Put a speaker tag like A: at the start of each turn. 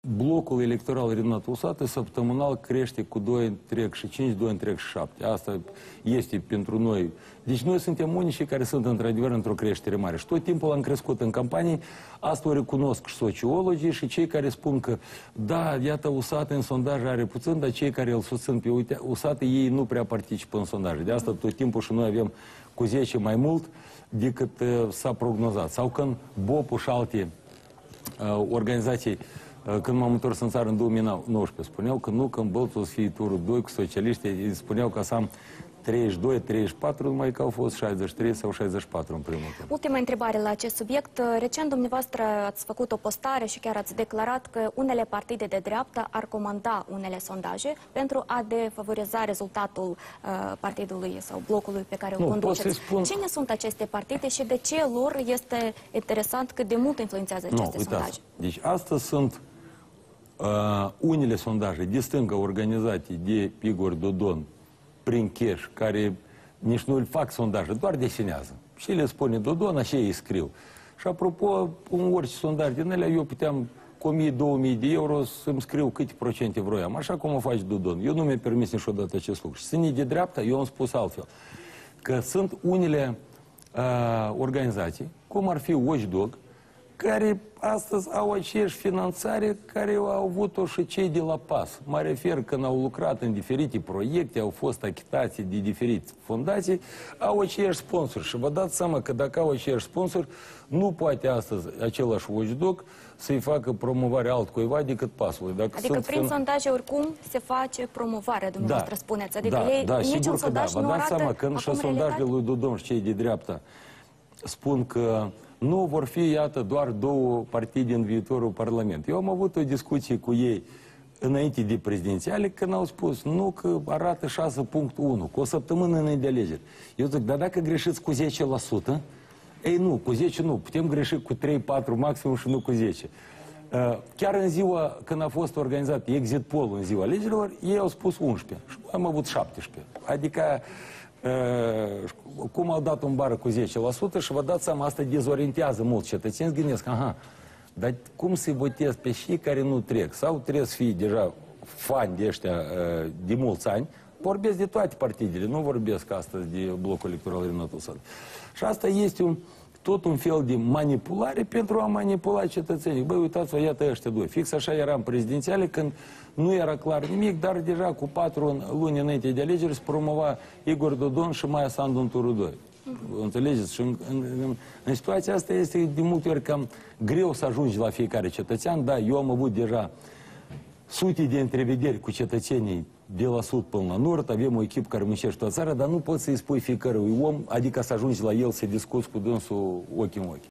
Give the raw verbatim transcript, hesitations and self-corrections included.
A: blocul electoral Renat Usată săptămânal crește cu doi întreg și cinci, doi întreg și șapte. Asta este pentru noi. Deci noi suntem unicii care sunt într-adevăr într-o creștere mare. Și tot timpul am crescut în campanii. Asta o recunosc și sociologii și cei care spun că da, iată, Usată în sondaj are puțin, dar cei care îl susțin pe Usată, ei nu prea participă în sondaje. De asta tot timpul și noi avem cu zece mai mult decât uh, s-a prognozat. Sau când BOP-ul și alte uh, organizații, când m-am întors în țară în două mii nouăsprezece, spuneau că nu, că în Bălți o să fie turul doi cu socialiștii, spuneau că să am treizeci și doi, treizeci și patru, numai că au fost șaizeci și trei sau șaizeci și patru în primul rând.
B: Ultima întrebare la acest subiect. Recent dumneavoastră ați făcut o postare și chiar ați declarat că unele partide de dreapta ar comanda unele sondaje pentru a defavoriza rezultatul uh, partidului sau blocului pe care îl conduceți.
A: Spun...
B: Cine sunt aceste partide și de ce lor este interesant cât de mult influențează aceste
A: no,
B: sondaje?
A: Deci astăzi sunt uh, unele sondaje de stânga organizate de Igor Dodon prin cash, care nici nu îl fac sondaje, doar desenează. Și le spune Dodon, așa ei scriu. Și apropo, în orice sondaj din ele, eu puteam cu o mie, două mii de euro să-mi scriu câte procente vroiam, așa cum o face Dodon. Eu nu mi-am permis niciodată acest lucru. Și sunt de dreapta, eu am spus altfel, că sunt unele uh, organizații, cum ar fi Watchdog, care astăzi au aceeași finanțare care au avut-o și cei de la PAS. Mă refer când au lucrat în diferite proiecte, au fost achitați de diferite fundații, au aceiași sponsori. Și vă dați seama că dacă au aceiași sponsori, nu poate astăzi același Watchdog să-i facă promovarea altcuiva decât PAS-ului. Dacă
B: adică
A: sunt
B: prin
A: fin...
B: sondaje oricum se face promovarea, dumneavoastră
A: da,
B: spuneți. Adică
A: da,
B: ei,
A: da,
B: nici
A: sigur
B: un
A: că da.
B: sondaj
A: Vă
B: nu
A: dați
B: arată
A: seama când și sondajele lui Dodon și cei de dreapta spun că nu vor fi, iată, doar două partide în viitorul Parlament. Eu am avut o discuție cu ei înainte de prezidențiale, când au spus, nu, că arată șase punct unu, cu o săptămână înainte de alegeri. Eu zic, dar dacă greșiți cu zece la sută, ei nu, cu zece nu, putem greși cu trei patru maxim și nu cu zece. Chiar în ziua când a fost organizat exit poll în ziua alegerilor, ei au spus unsprezece și noi am avut șaptesprezece. Adică Uh, cum au dat un bară cu zece la sută și vă dați seama, asta dezorientează mult cetățeni, gândesc, aha, dar cum să-i votez pe cei care nu trec? Sau trebuie să fie deja fani de ăștia uh, de mulți ani? Vorbesc de toate partidele, nu vorbesc astăzi de blocul electoral Renat Usată. Și asta este un, tot un fel de manipulare pentru a manipula cetățenii. Băi, uitați-vă, iată ăștia doi. Fix așa era în prezidențiale, când nu era clar nimic, dar deja cu patru luni înainte de alegeri se promova Igor Dodon și Maia Sandu în turul doi. Mm-hmm. Înțelegeți? Și în, în, în, în situația asta este de multe ori cam greu să ajungi la fiecare cetățean. Da, eu am avut deja sute de întrevederi cu cetățenii de la sud până la nord, avem o echipă care muncește toată țara, dar nu poți să-i spui fiecărui om, adică să ajungi la el să discuți cu dânsul ochi în ochi.